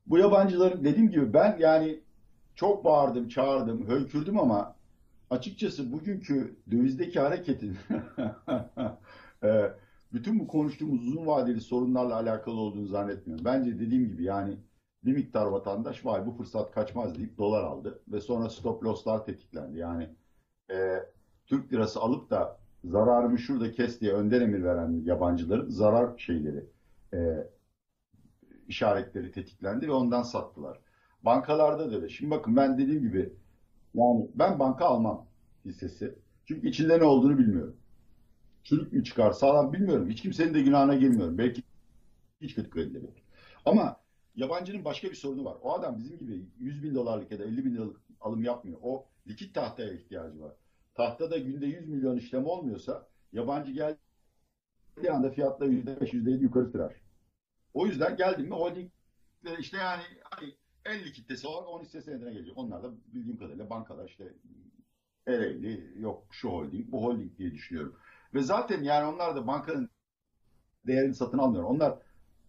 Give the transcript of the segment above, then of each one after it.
Bu yabancıların dediğim gibi ben yani çok bağırdım, çağırdım, hönkürdüm ama açıkçası bugünkü dövizdeki hareketin e, bütün bu konuştuğumuz uzun vadeli sorunlarla alakalı olduğunu zannetmiyorum. Bence dediğim gibi yani bir miktar vatandaş vay bu fırsat kaçmaz deyip dolar aldı ve sonra stop loss'lar tetiklendi. Yani e, Türk lirası alıp da zararımı şurada kes diye önden emir veren yabancıların zarar şeyleri, e, işaretleri tetiklendi ve ondan sattılar. Bankalarda da öyle. Şimdi bakın ben dediğim gibi yani ben banka almam hissesi. Çünkü içinde ne olduğunu bilmiyorum. Çürük mü çıkar, sağlam bilmiyorum. Hiç kimsenin de günahına girmiyorum. Belki hiç kötü kredileri yok. Ama yabancının başka bir sorunu var. O adam bizim gibi 100 bin dolarlık ya da 50 bin liralık alım yapmıyor. O likit tahtaya ihtiyacı var. Tahtada günde 100 milyon işlem olmuyorsa yabancı geldiği anda fiyatla %5, %7 yukarı sürer. O yüzden geldim mi holding işte yani hani en likiditesi olan 10 hisse senedine gelecek. Onlar da bildiğim kadarıyla bankalar işte Ereğli, yok şu holding, bu holding diye düşünüyorum. Ve zaten yani onlar da bankanın değerini satın almıyor. Onlar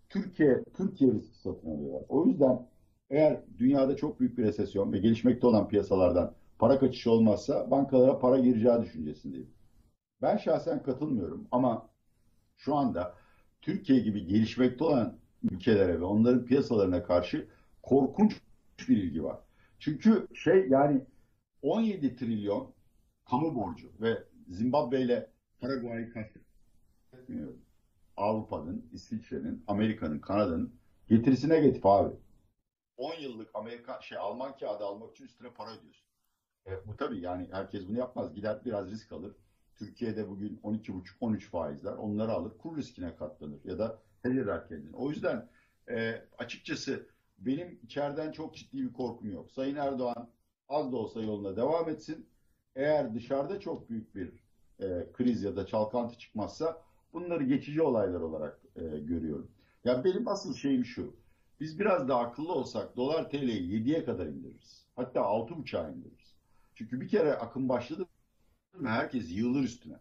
Türkiye riski satın alıyorlar. O yüzden eğer dünyada çok büyük bir resesyon ve gelişmekte olan piyasalardan para kaçışı olmazsa bankalara para gireceği düşüncesindeyim. Ben şahsen katılmıyorum ama şu anda Türkiye gibi gelişmekte olan ülkelere ve onların piyasalarına karşı korkunç bir ilgi var. Çünkü şey yani 17 trilyon kamu borcu ve Zimbabwe ile Paraguay'ı kastetmiyorum. Avrupa'nın, İsviçre'nin, Amerika'nın, Kanada'nın getirisi negatif abi. 10 yıllık Alman kağıdı almak için üstüne para ödüyorsun. Bu tabii yani herkes bunu yapmaz. Gider biraz risk alır. Türkiye'de bugün 12,5-13 faizler. Onları alır. Kur riskine katlanır. Ya da heder kendini. O yüzden açıkçası benim içeriden çok ciddi bir korkum yok. Sayın Erdoğan az da olsa yoluna devam etsin. Eğer dışarıda çok büyük bir kriz ya da çalkantı çıkmazsa bunları geçici olaylar olarak görüyorum. Ya benim asıl şeyim şu. Biz biraz daha akıllı olsak dolar TL'yi 7'ye kadar indiririz. Hatta 6,5'a indiririz. Çünkü bir kere akım başladı mı herkes yığılır üstüne.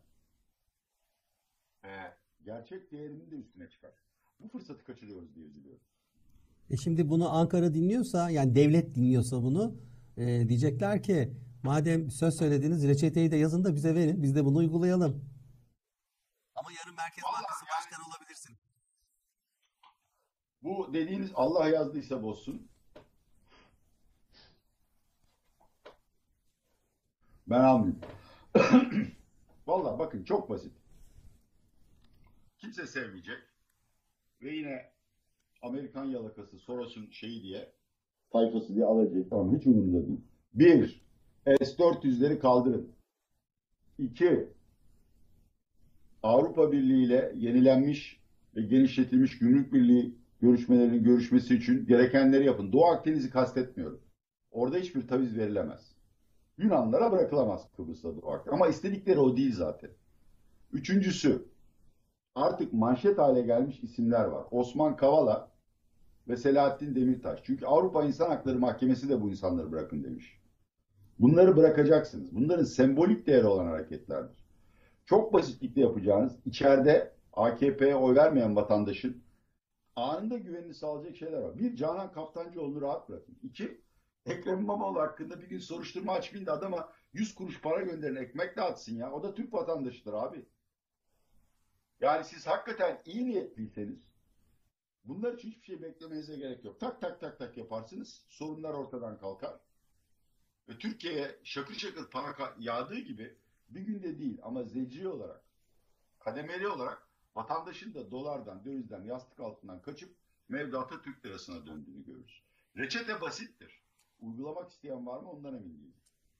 Gerçek değerinin de üstüne çıkar. Bu fırsatı kaçırıyoruz diye üzülüyorum. Şimdi bunu Ankara dinliyorsa, yani devlet dinliyorsa bunu, diyecekler ki madem söz söylediniz, reçeteyi de yazın da bize verin, biz de bunu uygulayalım. Ama yarın Merkez Bankası Vallahi yani Başkanı olabilirsin. bu dediğiniz Allah yazdıysa bozsun. Ben almayayım. Vallahi bakın çok basit. Kimse sevmeyecek. Ve yine Amerikan yalakası Soros'un şeyi diye tayfası diye alacak. Tamam hiç umurumda değil. Bir, S-400'leri kaldırın. İki, Avrupa Birliği ile yenilenmiş ve genişletilmiş gümrük birliği görüşmelerinin görüşmesi için gerekenleri yapın. Doğu Akdeniz'i kastetmiyorum. Orada hiçbir taviz verilemez. Yunanlara bırakılamaz Kıbrıs'ta Doğu Akdeniz. Ama istedikleri o değil zaten. Üçüncüsü, artık manşet hale gelmiş isimler var. Osman Kavala ve Selahattin Demirtaş. Çünkü Avrupa İnsan Hakları Mahkemesi de bu insanları bırakın demiş. Bunları bırakacaksınız. Bunların sembolik değeri olan hareketlerdir. Çok basitlikle yapacağınız, içeride AKP'ye oy vermeyen vatandaşın anında güvenini sağlayacak şeyler var. Bir, Canan Kaftancıoğlu'nu rahat bırakın. İki, Ekrem İmamoğlu hakkında bir gün soruşturma açmayın da adama 100 kuruş para gönderin, ekmek dağıtsın ya. O da Türk vatandaşıdır abi. Yani siz hakikaten iyi niyetliyseniz bunlar için hiçbir şey beklemenize gerek yok. Tak tak tak tak yaparsınız, sorunlar ortadan kalkar. Ve Türkiye'ye şakır şakır para yağdığı gibi bir günde değil ama zecri olarak, kademeli olarak vatandaşın da dolardan, dövizden, yastık altından kaçıp mevduata Türk lirasına döndüğünü görürüz. Reçete basittir. Uygulamak isteyen var mı ondan emin değilim.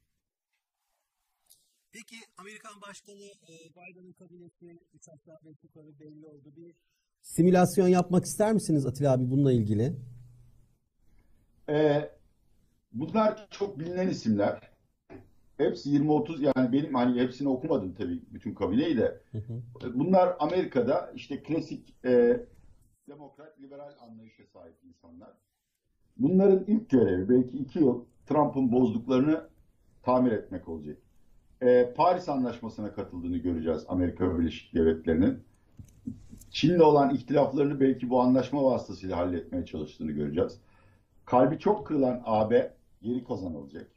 Peki Amerikan Başkanı Biden'ın kabinesi 3 aşağı 5 yukarı belli oldu. Bir simülasyon yapmak ister misiniz Atilla abi bununla ilgili? Ee, Bunlar çok bilinen isimler. Hepsi 20-30 yani benim hani hepsini okumadım tabii bütün kabineyi de. Hı hı. Bunlar Amerika'da işte klasik demokrat liberal anlayışa sahip insanlar. Bunların ilk görevi belki 2 yıl Trump'ın bozduklarını tamir etmek olacak. Paris Anlaşması'na katıldığını göreceğiz Amerika Birleşik Devletleri'nin. Çin'le olan ihtilaflarını belki bu anlaşma vasıtasıyla halletmeye çalıştığını göreceğiz. Kalbi çok kırılan AB geri kazanılacak.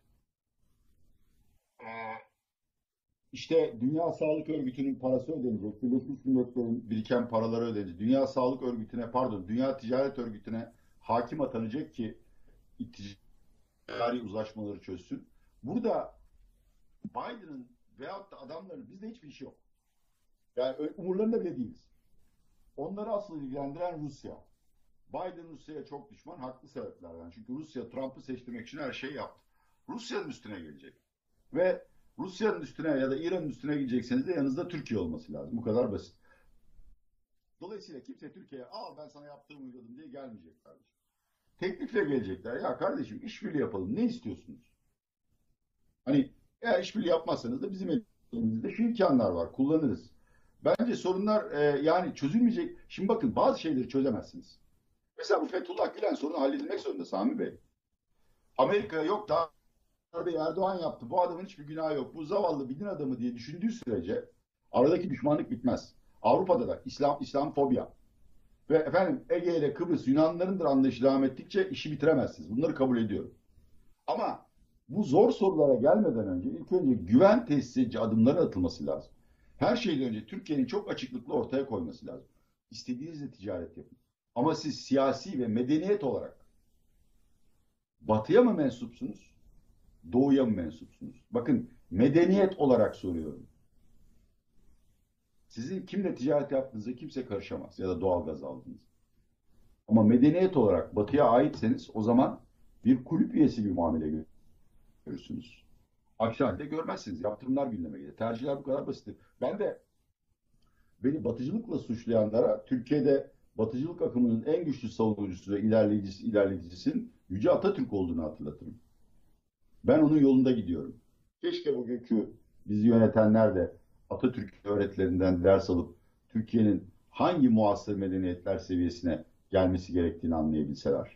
İşte Dünya Sağlık Örgütü'nün parası ödenecek. Birleşmiş Milletler'in biriken paraları ödenecek. Dünya Sağlık Örgütü'ne, pardon, Dünya Ticaret Örgütü'ne hakim atanacak ki ticari uzlaşmaları çözsün. Burada Biden'ın veyahut da adamların bizde hiçbir işi yok. Yani umurlarında bile değiliz. Onları asıl ilgilendiren Rusya. Biden Rusya'ya çok düşman, haklı sebeplerden. Çünkü Rusya Trump'ı seçtirmek için her şeyi yaptı. Rusya'nın üstüne gelecek. Ve Rusya'nın üstüne ya da İran'ın üstüne gidecekseniz de yanınızda Türkiye olması lazım. Bu kadar basit. Dolayısıyla kimse Türkiye'ye al ben sana yaptığımı uyguladım diye gelmeyecek kardeşim. Teklifle gelecekler. Ya kardeşim işbirliği yapalım. Ne istiyorsunuz? Hani eğer işbirliği yapmazsanız da bizim elimizde şu imkanlar var. Kullanırız. Bence sorunlar yani çözülmeyecek. Şimdi bakın bazı şeyleri çözemezsiniz. Mesela bu Fethullah Gülen sorunu halledilmek zorunda Sami Bey. Amerika yok da darbeyi Erdoğan yaptı. Bu adamın hiçbir günahı yok. Bu zavallı bir din adamı diye düşündüğü sürece aradaki düşmanlık bitmez. Avrupa'da da İslamfobya ve efendim Ege ile Kıbrıs Yunanlılarındır anlayışı devam ettikçe işi bitiremezsiniz. Bunları kabul ediyorum. Ama bu zor sorulara gelmeden önce ilk önce güven tesis edici adımların atılması lazım. Her şeyden önce Türkiye'nin çok açıklıkla ortaya koyması lazım. İstediğinizle ticaret yapın. Ama siz siyasi ve medeniyet olarak batıya mı mensupsunuz, doğuya mı mensupsunuz? Bakın medeniyet olarak soruyorum. Sizin kimle ticaret yaptığınıza kimse karışamaz ya da doğal gaz aldınız. Ama medeniyet olarak batıya aitseniz o zaman bir kulüp üyesi gibi muamele görürsünüz. Aksi halde görmezsiniz. Yaptırımlar gündeme gelir. Tercihler bu kadar basit. Ben de beni batıcılıkla suçlayanlara Türkiye'de batıcılık akımının en güçlü savunucusu ve ilerleyicisinin Yüce Atatürk olduğunu hatırlatırım. Ben onun yolunda gidiyorum. Keşke bugünkü bizi yönetenler de Atatürk öğretilerinden ders alıp Türkiye'nin hangi muasır medeniyetler seviyesine gelmesi gerektiğini anlayabilseler.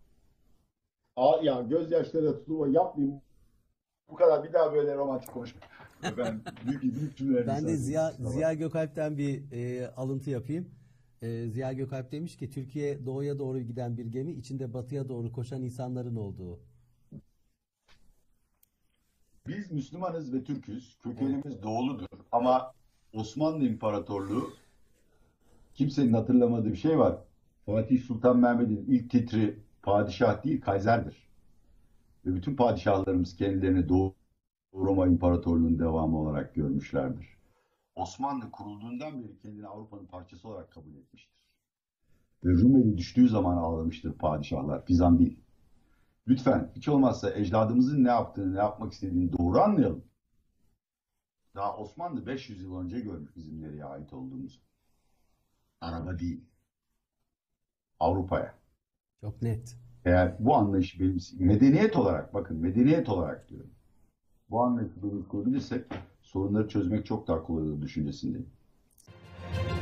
Ya gözyaşları tutulma yapmayayım. Bu kadar bir daha böyle romantik konuşma. Ben büyük cümleler Ben de insan Ziya Gökalp'ten bir alıntı yapayım. Ziya Gökalp demiş ki Türkiye doğuya doğru giden bir gemi, içinde batıya doğru koşan insanların olduğu. Biz Müslümanız ve Türk'üz. Evet. Kökenimiz doğuludur. Ama Osmanlı İmparatorluğu kimsenin hatırlamadığı bir şey var. Fatih Sultan Mehmet'in ilk titri padişah değil Kaiser'dir. Ve bütün padişahlarımız kendilerini Doğu Roma İmparatorluğu'nun devamı olarak görmüşlerdir. Osmanlı kurulduğundan beri kendini Avrupa'nın parçası olarak kabul etmiştir. Ve Rumeli düştüğü zaman ağlamıştır padişahlar. Fizan değil. Lütfen hiç olmazsa ecdadımızın ne yaptığını, ne yapmak istediğini doğru anlayalım. Daha Osmanlı 500 yıl önce görmüş bizim nereye ait olduğumuzu. Araba değil, Avrupa'ya. Çok net. Eğer bu anlayışı medeniyet olarak, bakın medeniyet olarak diyorum. Bu anlayışı kurabilirsek sorunları çözmek çok daha kolay olur düşüncesindeyim.